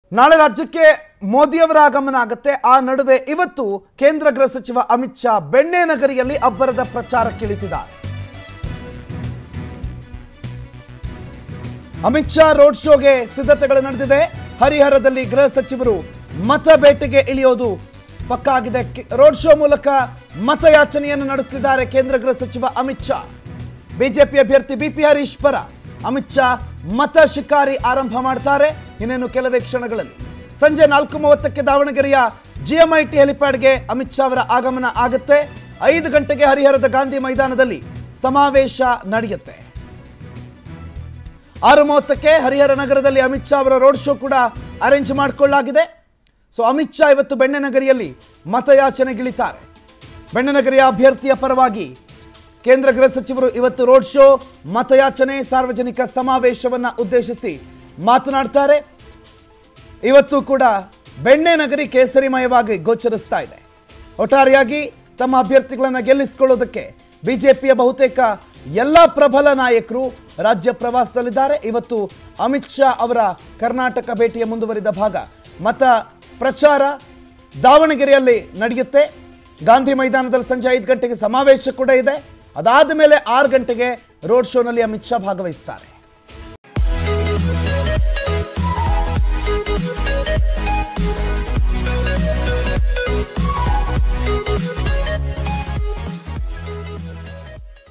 ನಾಳೆ ರಾಜ್ಯಕ್ಕೆ ಮೋದಿಯವರ ಆಗಮನ ಆಗುತ್ತೆ. ಆ ನಡುವೆ ಇವತ್ತು ಕೇಂದ್ರ ಗೃಹ ಸಚಿವ ಅಮಿತ್ ಶಾ ಬೆಣ್ಣೆನಗರಿಯಲ್ಲಿ ಅಬ್ಬರದ ಪ್ರಚಾರಕ್ಕಿಳಿದಿದ್ದಾರೆ. ಅಮಿತ್ ಶಾ ರೋಡ್ ಶೋಗೆ ಸಿದ್ಧತೆಗಳು ನಡೆದಿದೆ. ಹರಿಹರದಲ್ಲಿ ಗೃಹ ಸಚಿವರು ಮತ ಬೇಟೆಗೆ ಇಳಿಯೋದು ಪಕ್ಕಾ ಆಗಿದೆ. ರೋಡ್ ಶೋ ಮೂಲಕ ಮತಯಾಚನೆಯನ್ನು ನಡೆಸಲಿದ್ದಾರೆ ಕೇಂದ್ರ ಗೃಹ ಸಚಿವ ಅಮಿತ್ ಶಾ. ಬಿಜೆಪಿ ಅಭ್ಯರ್ಥಿ ಬಿಪಿ ಹರೀಶ್ ಪರ ಅಮಿತ್ ಶಾ ಮತ ಶಿಕಾರಿ ಆರಂಭ ಮಾಡ್ತಾರೆ. ಇನ್ನೇನು ಕೆಲವೇ ಕ್ಷಣಗಳಲ್ಲಿ ಸಂಜೆ 4:30ಕ್ಕೆ ದಾವಣಗೆರೆಯ ಜಿಎಂಐಟಿ ಹೆಲಿಪ್ಯಾಡ್ಗೆ ಅಮಿತ್ ಶಾ ಅವರ ಆಗಮನ ಆಗುತ್ತೆ. 5 ಗಂಟೆಗೆ ಹರಿಹರದ ಗಾಂಧಿ ಮೈದಾನದಲ್ಲಿ ಸಮಾವೇಶ ನಡೆಯುತ್ತೆ. 6:30ಕ್ಕೆ ಹರಿಹರ ನಗರದಲ್ಲಿ ಅಮಿತ್ ಶಾ ಅವರ ರೋಡ್ ಶೋ ಕೂಡ ಅರೇಂಜ್ ಮಾಡಿಕೊಳ್ಳಲಾಗಿದೆ. ಸೊ ಅಮಿತ್ ಶಾ ಇವತ್ತು ಬೆಣ್ಣೆನಗರಿಯಲ್ಲಿ ಮತಯಾಚನೆಗಿಳಿತಾರೆ. ಬೆಣ್ಣೆನಗರಿಯ ಅಭ್ಯರ್ಥಿಯ ಪರವಾಗಿ ಕೇಂದ್ರ ಗೃಹ ಸಚಿವರು ಇವತ್ತು ರೋಡ್ ಶೋ, ಮತಯಾಚನೆ, ಸಾರ್ವಜನಿಕ ಸಮಾವೇಶವನ್ನು ಉದ್ದೇಶಿಸಿ ಮಾತನಾಡ್ತಾರೆ. ಇವತ್ತು ಕೂಡ ಬೆಣ್ಣೆನಗರಿ ಕೇಸರಿಮಯವಾಗಿ ಗೋಚರಿಸ್ತಾ ಇದೆ. ಒಟ್ಟಾರೆಯಾಗಿ ತಮ್ಮ ಅಭ್ಯರ್ಥಿಗಳನ್ನು ಗೆಲ್ಲಿಸಿಕೊಳ್ಳೋದಕ್ಕೆ ಬಿಜೆಪಿಯ ಬಹುತೇಕ ಎಲ್ಲ ಪ್ರಬಲ ನಾಯಕರು ರಾಜ್ಯ ಪ್ರವಾಸದಲ್ಲಿದ್ದಾರೆ. ಇವತ್ತು ಅಮಿತ್ ಶಾ ಅವರ ಕರ್ನಾಟಕ ಭೇಟಿಯ ಮುಂದುವರಿದ ಭಾಗ ಮತ ಪ್ರಚಾರ ದಾವಣಗೆರೆಯಲ್ಲಿ ನಡೆಯುತ್ತೆ. ಗಾಂಧಿ ಮೈದಾನದಲ್ಲಿ ಸಂಜೆ 5 ಗಂಟೆಗೆ ಸಮಾವೇಶ ಕೂಡ ಇದೆ. ಅದಾದ ಮೇಲೆ 6 ಗಂಟೆಗೆ ರೋಡ್ ಶೋನಲ್ಲಿ ಅಮಿತ್ ಶಾ ಭಾಗವಹಿಸ್ತಾರೆ.